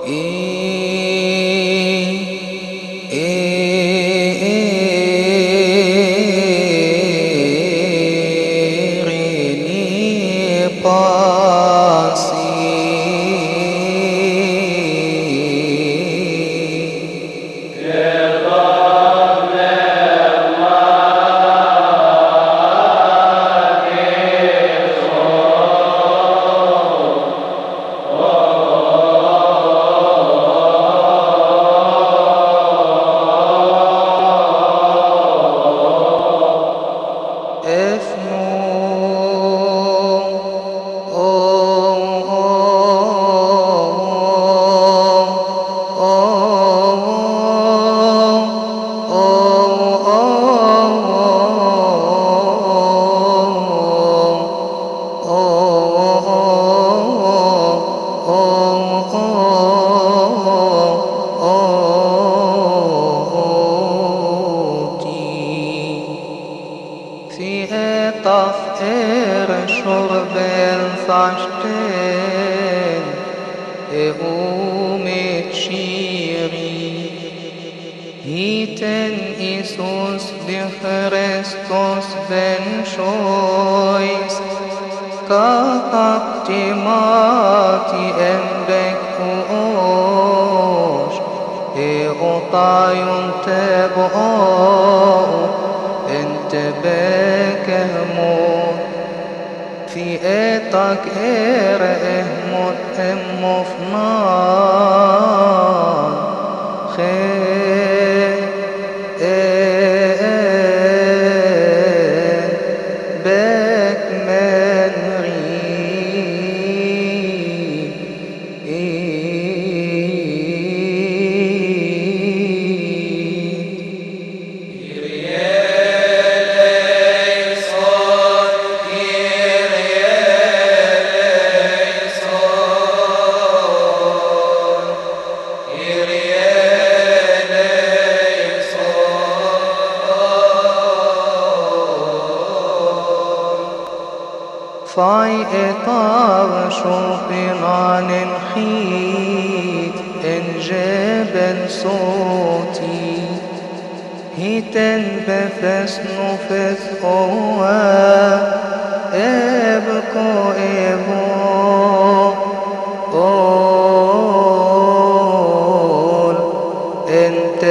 Hiten Isus de Christus ben choice, كأقتماتي أنبك أوش أطايم تبعو أنت بكهمون في إتاك إهمت أمفنان خير بك من فاي إطار شوقنا ننخيت إن جبل صوتي هيتن بفسن فثقوا إبكو إبو قول إنت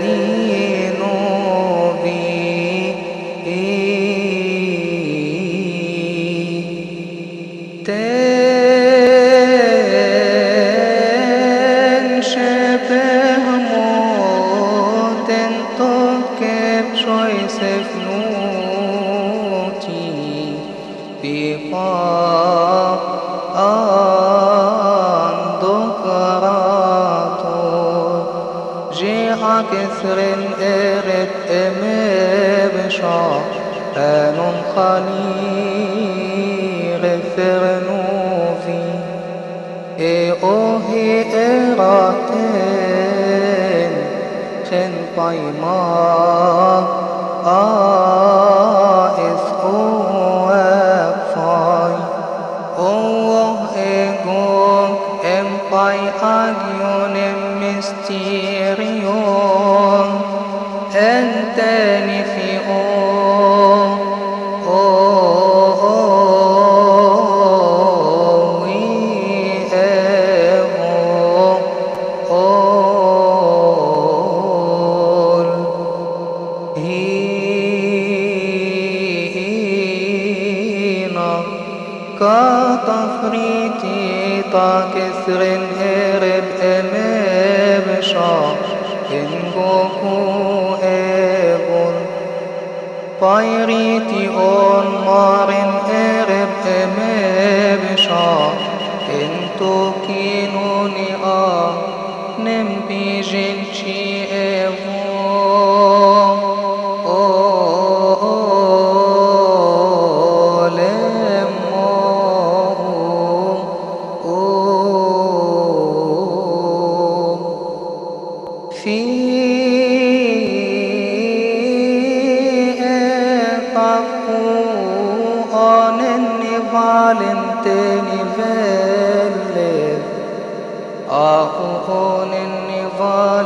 كثر الإرد بشار أنم خليل فرنوفي أوهي إراتين خن طيما إذ أوفاي أوه إيقوك إمطاي أجيون مستيريون أنتني في كطفريتي كثر هرب أمبشار إن بوكو إبون بايريتي أون مارن هرب أمبشار إن توكينوني نمبي جنشي إبون Valentini velle أون النضال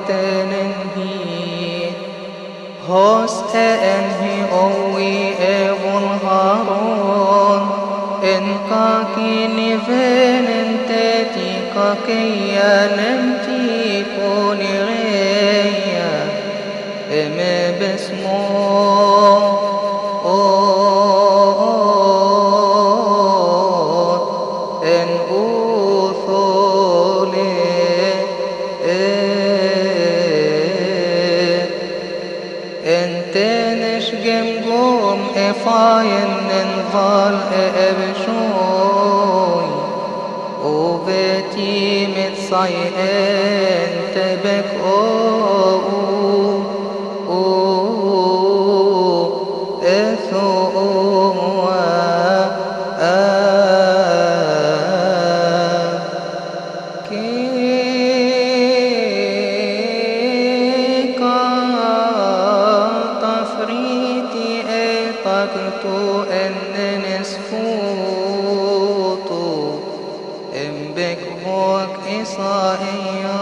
تنهي هوس أنهي أوي أبن هارون إن كاكي نفين تاتي كاكي نمتي كوني غيا إما بسمو إن أوثولي انت نشقم قوم افاين ننظل ابشوي وبيتي متصيئن تبك أن نسفوتو إن بك بوك إصائيا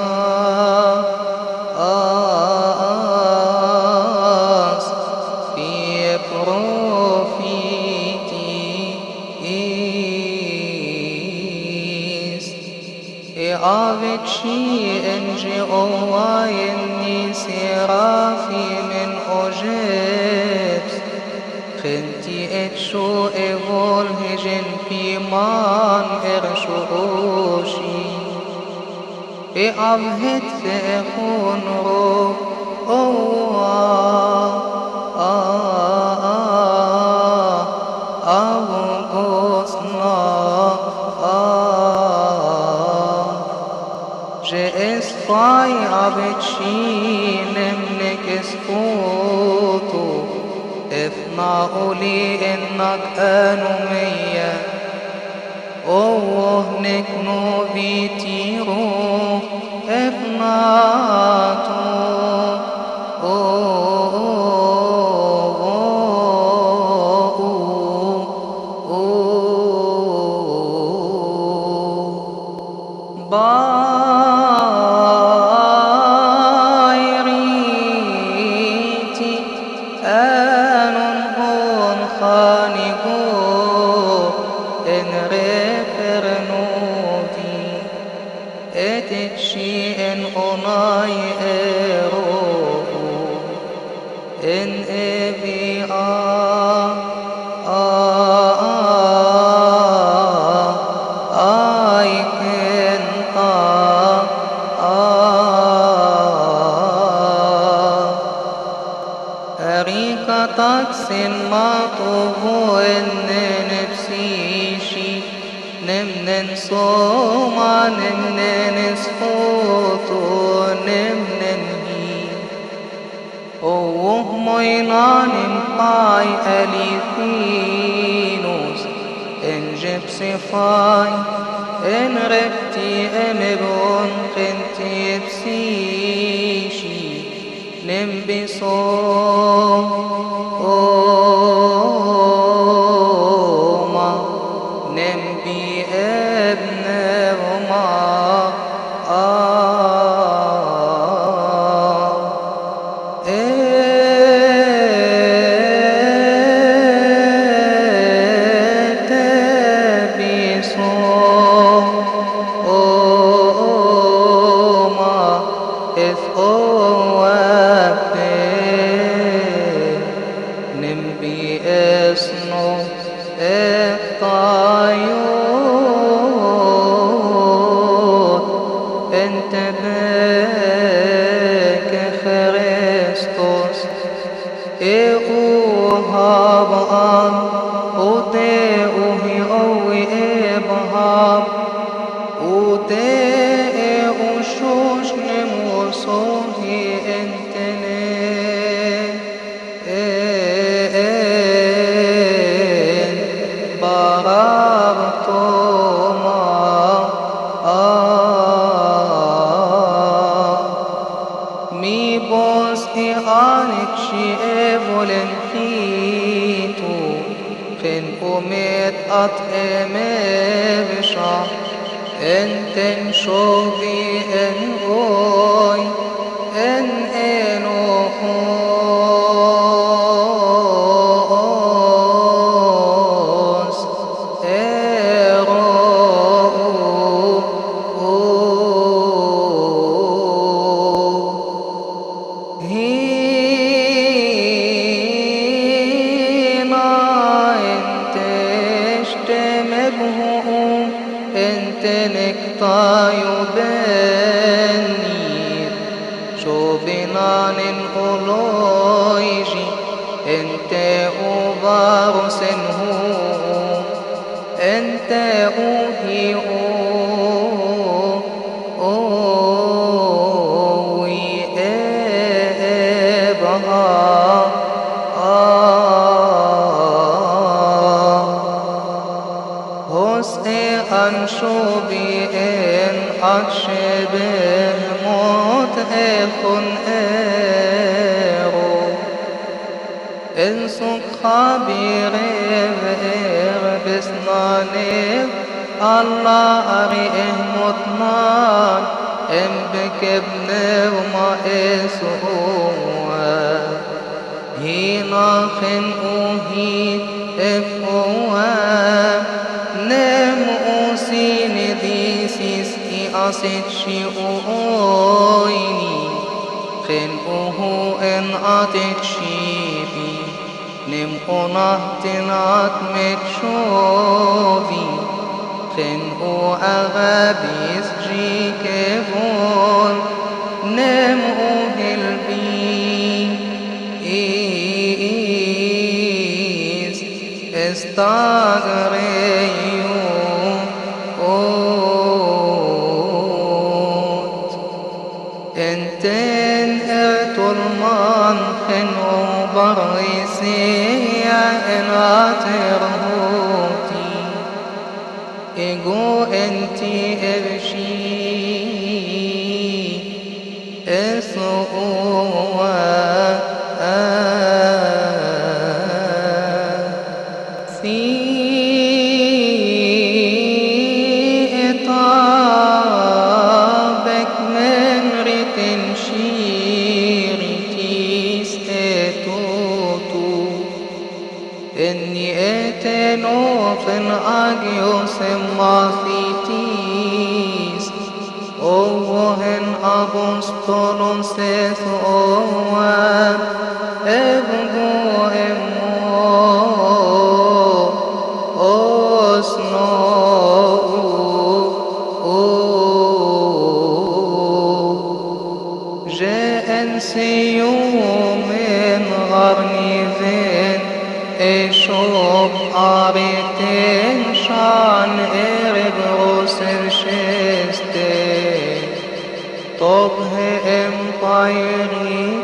في بروفيتيس إعابت شيء إنجي أوايني سرافي من أجيبس خنتي اتشو اغول هجن بيمان ارشوشي اعبهت فاخون رو أغوصنا جئس طاي عبتشي نمنك سفوتو اثناء لي إنك أنمية أوه نكنو بيتيرو اثناء بايريتي خانقو إن رفرنوتي اتشي إن أناي إيرو إن إبي آي كنتا أريكا تاكسين ما طوبو إن نفسيشي نمنن صوما نمنن سفوتو نمنن هي أوه مينان باي أليثينوس إن جب صفاي إن ربتي أمبون خنتي بسيشي نمبصوما نمبي ابنهما انت بك خريستوس هابان ودي اوي ابهاب ودي وشوش نموصوهي انتني mi bos ihanik shi evolenfitu ken umet at emevsha enten shovi en oy en enojos hina enteshtemebhu entenektayu benir shobinan oloyji ente uvarusenhu ente uhi owi ebaha anshobi en atshebeh mot ekhon ero en sukha birev besnanev Allah ari ehmotnan em bekebnev ma esuwa hina khen uhi efowa asit shi'oini khen'uhu en atit shibi nim'unahtin atmet shovi khen'u agabis jikevon nem'u hilbi is estagreyu enten ertulman khen'u barisiya en aterhuti ego enti evshi esuwa إني أتنوفن أجيوس ماثيتيس أوهن أبوستولون سيث أوهن أبغو أمو أسنو جاءن سيوم غرني فين اشوف عبيتين شان ارب روسر شسته طبه ام طيري